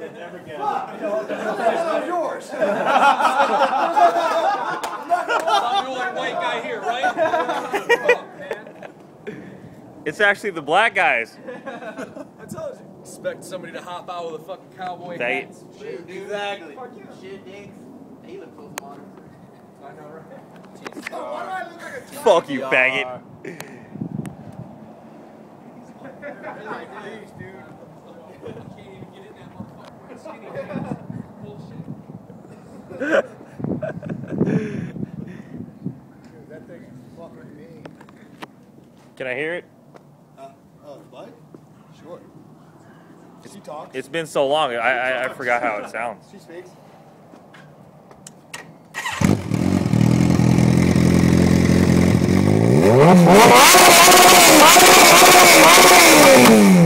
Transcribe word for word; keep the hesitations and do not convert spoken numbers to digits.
Never get it. That was yours. I'm the only white guy here, right? It's actually the black guys. I told you. Expect somebody to hop out with a fucking cowboy They- hat. Shit, dude. Exactly. Shit, Diggs. Hey, you look postmodern. I know, right? Why do I look like a twat? Fuck you, faggot. Please, dude. Can't even get in that motherfucker. Skinny jeans. Bullshit. Dude, that thing is fucking mean. Can I hear it? Uh, oh, Bud? Sure. She talks. It's been so long, I, I, I forgot how it sounds. She speaks. Wow.